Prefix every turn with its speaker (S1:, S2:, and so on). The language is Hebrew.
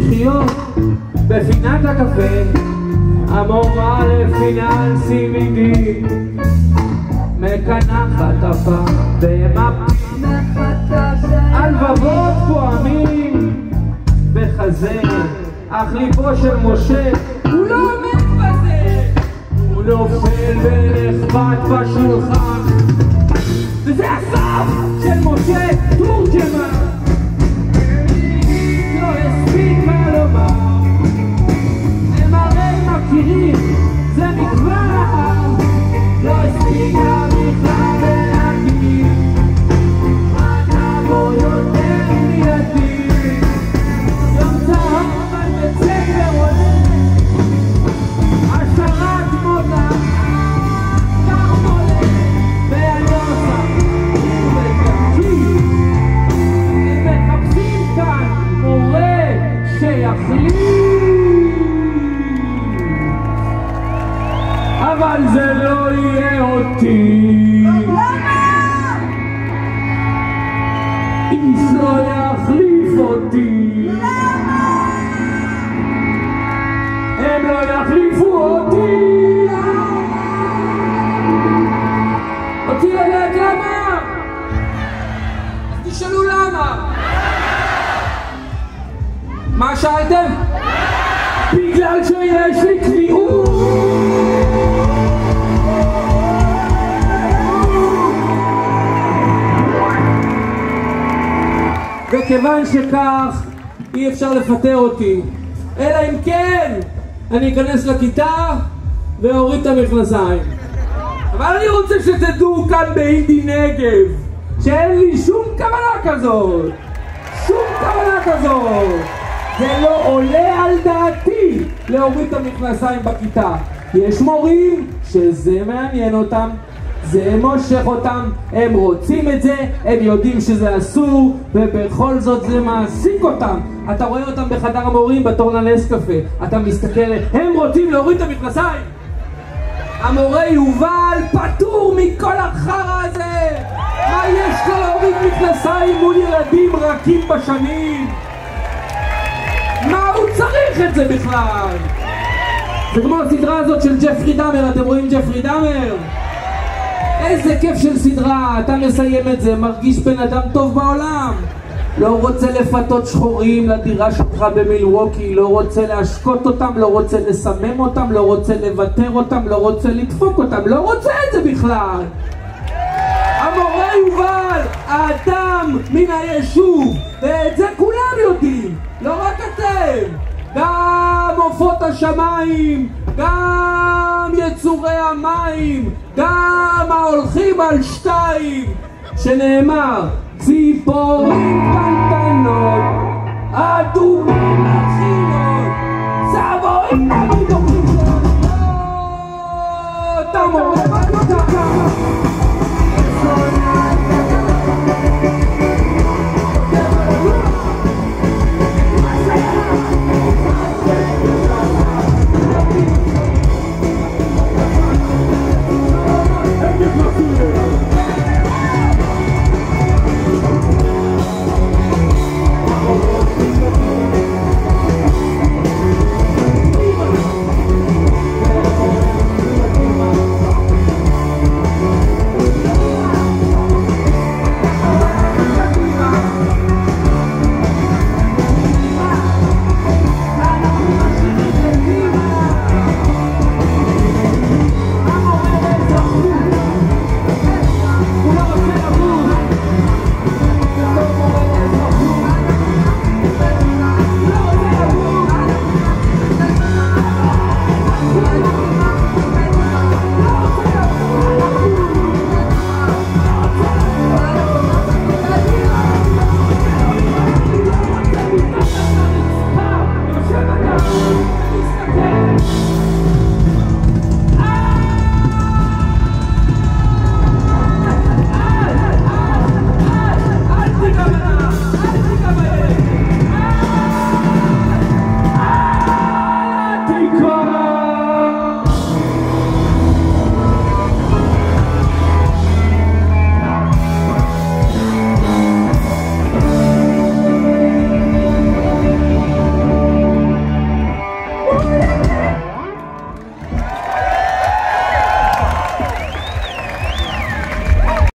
S1: לחיות בפינת הקפה, המורה לפיננסים איתי מקנחת אפה במפים על לבבות פועמים בחזה, אך ליבו של משה הוא לא עומד בזה, הוא נופל ונחבט בשולחן, וזה הסוף של משה תורג'מן. לא הספיק מה לומר, הם הרי מכירים, זה מכבר, לא הספיק לה בכלל להגיד, אתה בו יותר מידי, יום צהוב על בית ספר עולה, השרת מודה, גם עולה, והנוסח, ובדרכי, הם מחפשים כאן מורה שיחליט, אבל זה לא יהיה אותי. למה? איש לא יחליף אותי. למה? הם לא יחליפו אותי. אותי יודעת למה? תשאלו למה. מה שאלתם? בגלל שיש לי קביעות. וכיוון שכך אי אפשר לפטר אותי, אלא אם כן אני אכנס לכיתה ואוריד את המכנסיים. אבל אני רוצה שתדעו כאן באינדי נגב שאין לי שום כוונה כזאת, שום כוונה כזאת. זה לא עולה על דעתי להוריד את המכנסיים בכיתה. יש מורים שזה מעניין אותם, זה מושך אותם, הם רוצים את זה, הם יודעים שזה אסור, ובכל זאת זה מעסיק אותם. אתה רואה אותם בחדר המורים בתור לנסקפה, אתה מסתכל, הם רוצים להוריד את המכנסיים. המורה יובל פטור מכל החרא הזה. מה יש לו להוריד מכנסיים מול ילדים רכים בשנים? מה הוא צריך את זה בכלל? זה כמו הסדרה הזאת של ג'פרי דאמר, אתם רואים ג'פרי דאמר? איזה כיף של סדרה, אתה מסיים את זה, מרגיש בן אדם טוב בעולם. לא רוצה לפתות שחורים לדירה שלך במילווקי, לא רוצה להשקות אותם, לא רוצה לסמם אותם, לא רוצה לוותר אותם, לא רוצה לדפוק אותם, לא רוצה את זה בכלל. המורה יובל, האדם מן היישוב, ואת זה כולם יודעים, לא רק אתם. גם עופות השמיים, גם יצורי המים, גם ההולכים על שתיים, שנאמר ציפורים קטנטנות, אדומים לחילות, צבועים תמיד אוכלים שלנו. אתה מורה, מה אתה ככה?